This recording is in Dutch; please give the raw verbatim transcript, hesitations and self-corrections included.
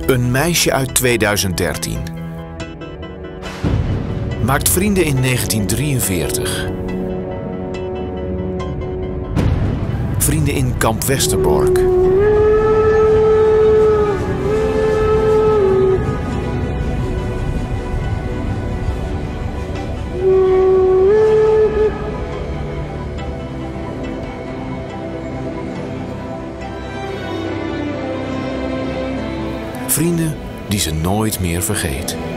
Een meisje uit tweeduizend dertien. Maakt vrienden in negentien drieënveertig. Vrienden in Kamp Westerbork. Vrienden die ze nooit meer vergeet.